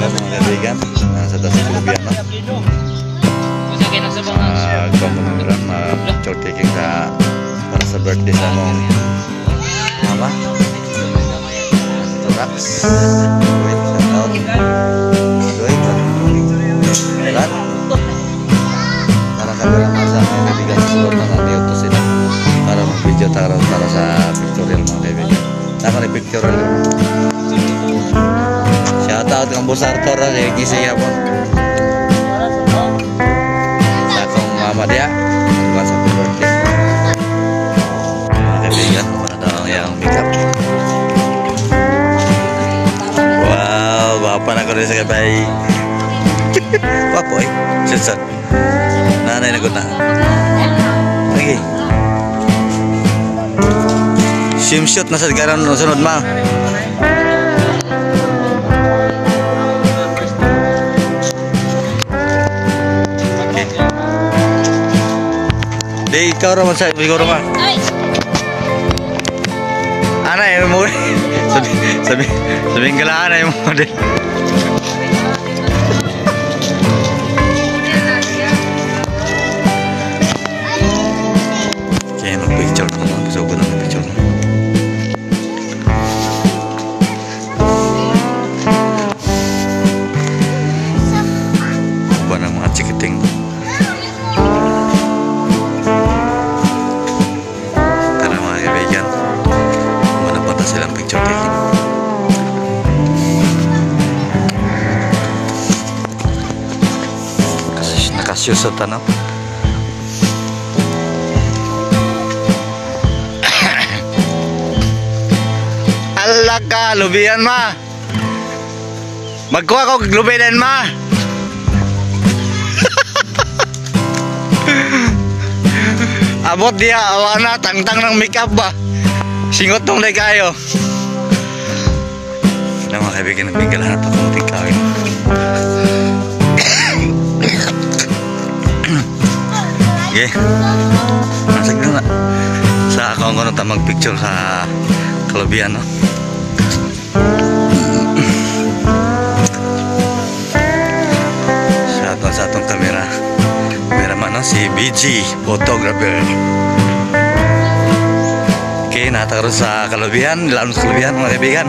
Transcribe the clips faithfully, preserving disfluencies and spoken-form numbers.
mga kaibigan, nasa Dasig Lubiano. Magpapanuran, mag-picture taking sa para sa birthday sa mong mama. Ito Rax. Wait, shout out. Doy, Elan. Para kamera masa mga kaibigan sa sulod na naniuto sila para mag-video para, para sa pictorial mga kaibigan. Naka na pictorial. Shout out ng Boss Arthur na gising yapon. Sa akong mama dia, advance happy birthday. Mga kaibigan, para daw yung makeup. Wow, bapa na ko rin sa kabay. Wapo eh, sensor. Nanay na ko na. Lagi. Swimsuit na sa garan sunod ma. Di ikaw raman sa ikaw raman. Ana eh mo. Sabi sabi sabing galaan ay mo din. Kaya mag-picture ko na. Gusto ko na mag-picture ko. Ba ng mga chikiting. Tara mga kaibigan. Manapunta silang picture taking. Kasi nakasyusot ano. Ala ka, lubian ma. Magkuha ko lubian ma. Abot dia awana tangtang ng makeup ba. Singot tong day kayo. Na mga kaibigan nagbigalahan pa kung tingkawin. Okay. Nasag na na. Sa ako ang ganun tamang picture sa Kalubian no. Shout out sa atong kamera. Kameraman no, si B G photographer. Okay, natakaroon sa Kalubian, lalo sa Kalubian mga kaibigan.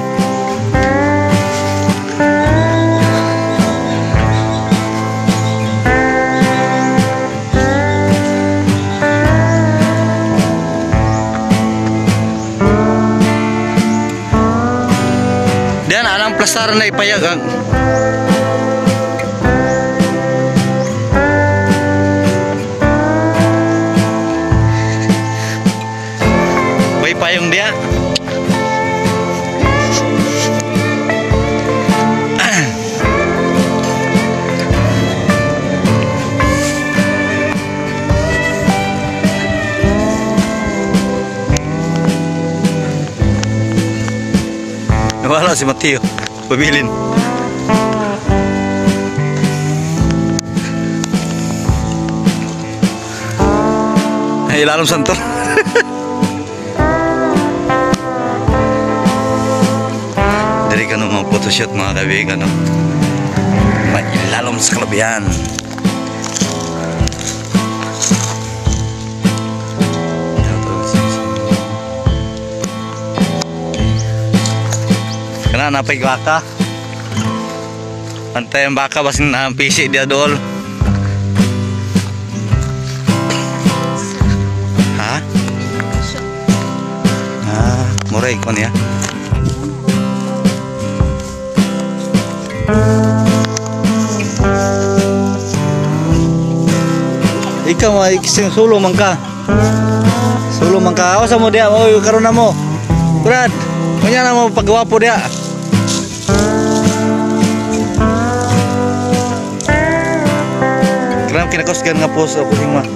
Dan anang plastaran na ipayag ang may payong dia. Wala si Mateo, pabilin. Ay, lalong santor. Dari ka nung mga photoshoot mga kaibigan, no? May ilalom sa Kalubian. Kana napay baka. Pantay ang baka basin na P C dia dol. Ha? Ah, muray kon ya. Ikaw ay kising solo man ka. Solo man ka. Awas mo dia, oy karon na mo. Brad, kunya na mo pagwapo dia. Kram kinakosgan nga post ako sing ma.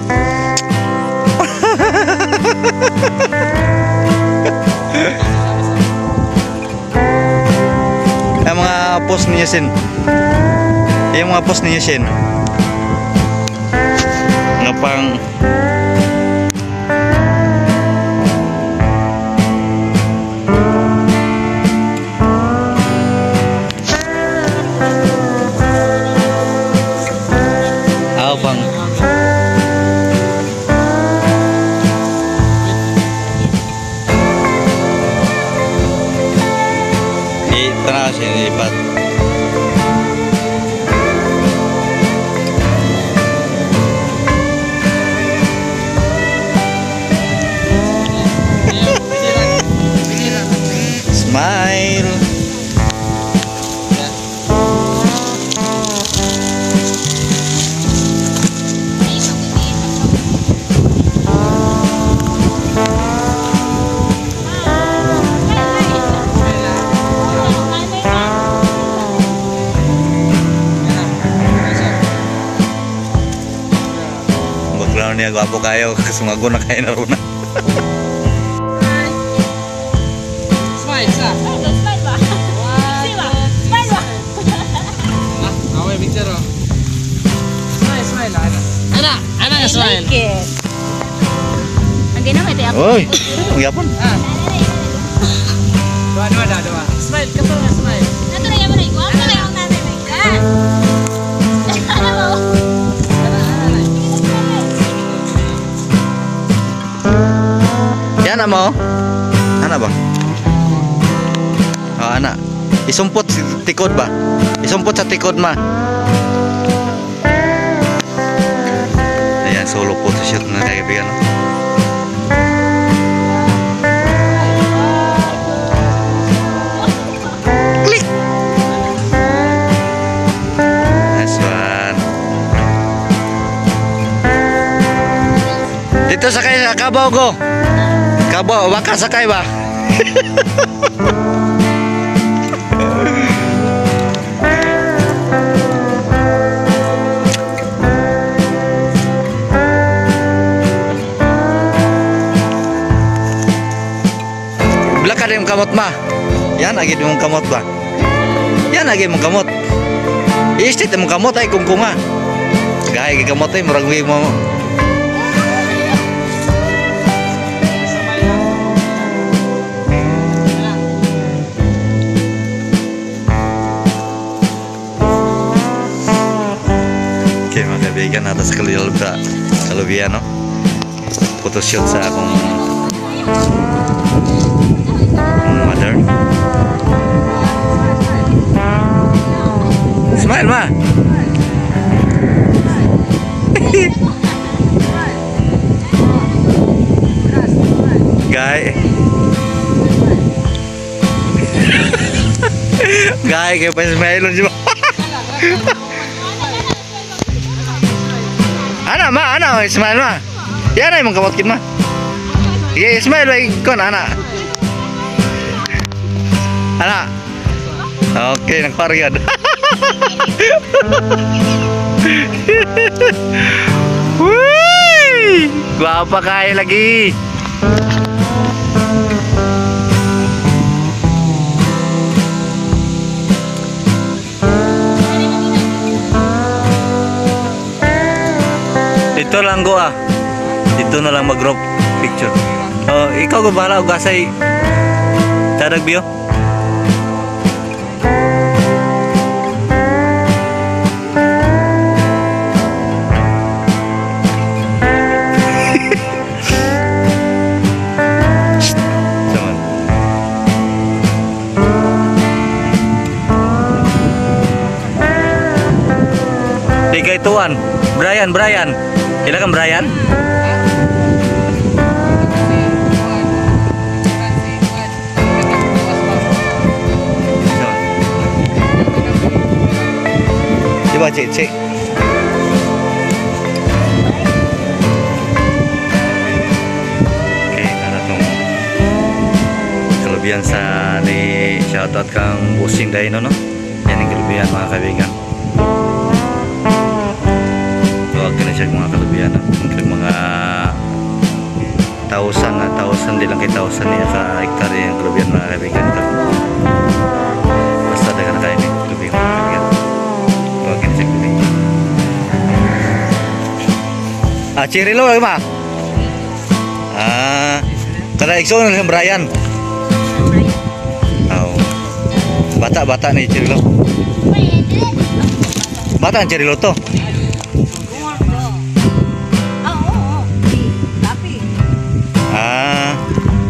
Ang mga post niya sin. Yung mga post niya sin. Nga pang niya gwapo kayo sumago na kayo na runa. Smile sa. Smile ba? Smile ba? Smile ba? Ah, away picture oh. Smile, smile ana. Ana, ana nga smile. Ang ginawa ito ako. Oy, magyapon. Ah. Dua, dua, dua, dua. Smile, kato nga smile. Nato na yaman ay guwapo na yung nanay na ka. Ano mo? Ana, ana. Yan na mo. Ana ba? Oh, ana. Isumpot sa tikod ba? Isumpot sa tikod ma. Ayan, solo photo shoot na kaibigan. Klik. Nice one. Dito sakay sa Kabaw ko. Kabaw, baka sakay ba? Belakang yung kamot ma. Yan lagi yung kamot ba? Yan lagi yung kamot. Istit yung kamot ay kungkunga. Gaya kamot ay murag mo. Okay mga kaibigan, atas kaliyol sa kalubian no. Photoshoot sa akong mother. Smile ma. Guy. Guy kayak pas smile cuma. Ana ma, ana smile ma. Ya na imong kamot kid ma. Iya, smile lagi kon anak. Anak. Oke, nagpargyad. Wih, guapa kayo lagi. Dito lang go ah. Dito na lang mag-group picture. Oh, ikaw ko bahala og gasay tadag biyo. Tiga ituan. Brian, Brian. Ila kan Brian? Coba cek cek. Oke, ada tuh kelebihan sa di shoutout kang Busing Daino no. Yan ang kelebihan mga kaibigan. Huwag ka na siya mga kelebihan no. Mungkin mga tausan na tausan di lang kay tausan niya ka hektar yung kelebihan mga kaibigan. Basta ada kan kain kelebihan mga kaibigan. Ah, Cirilo lagi mah. Ah, kada ikso ng Brian. Oh. Bata-bata nih Cirilo. Bata ang Cirilo to. Ah.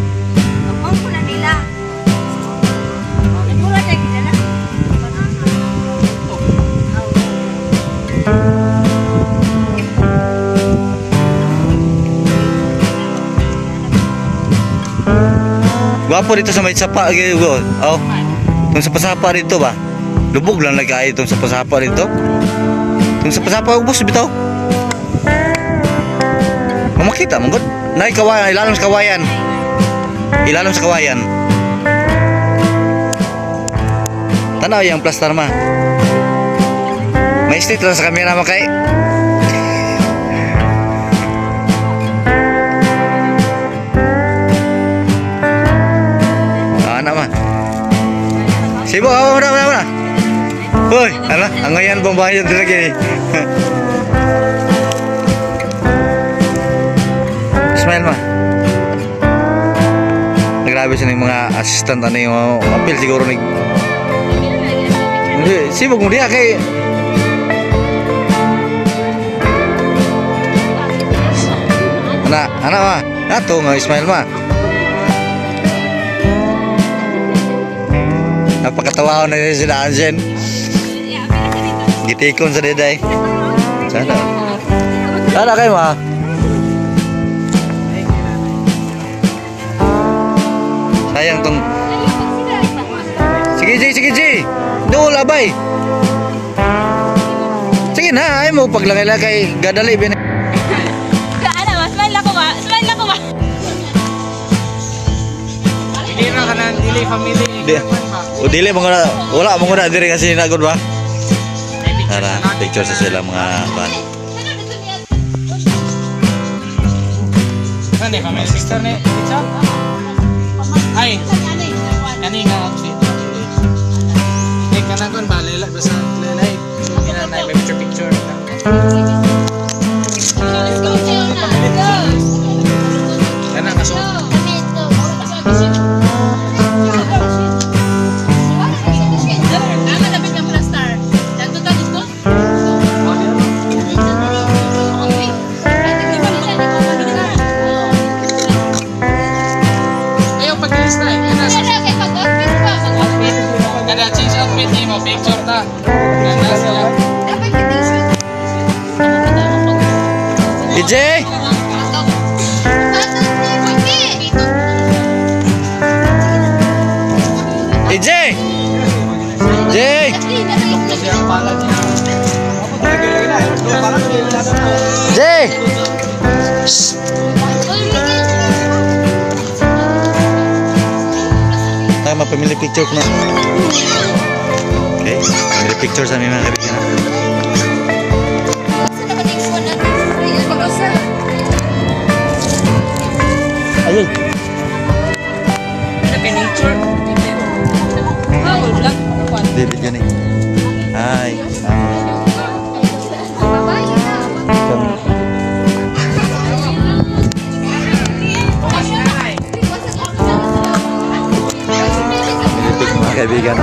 Gwapo dito sa may sapa gitu. Oh. Tong sapa-sapa dito ba? Lubog lang lagi ay tong sapa-sapa dito. Tong sapa-sapa ubos bitaw. Mamakita mo gud. Nay kawayan, ilalim sa kawayan. Ilalim sa kawayan. Tanaw yang plaster mah. May street lang sa kamera mo kay. Sibuk apa mana mana mana? Woi, alah, angayan pembayar tu lagi ni. Smile mah. Grabe sini mga asisten tani mau apil siguro ni. Sibuk mo dia kay anak, anak mah, ato nga Ismail mah. Napakatawa na si Anjen. Gitikon sa deday. Sana. Sana kayo mah. Sayang tong. Sige Ji, sige Ji. Do labay. Sige na, ay mo paglagay-lagay gadali bin. Kaana, mas smile ako ba? Smile ako ba? Hindi na ka ng dili family. Di. O dili mo na wala mo na diri kasi nagod ba? Tara, picture sa sila mga ban. Ano ni family sister ni? Picture? Ay, kani nga outfit. Eh, kanang kon ba lela basta lela. So ginanay may picture picture. Let's go, Jonah. Let's go. Kanang kaso. Ayaw pag-alis na eh. Kada change outfit ni mo picture ta. Ganda sila. E J! E J! J! J! Tayo mapamili picture ko na. Okay, pamili picture sa aming mga kaibigan. Ayun. David yan eh. Hi. Pamili mga kaibigan.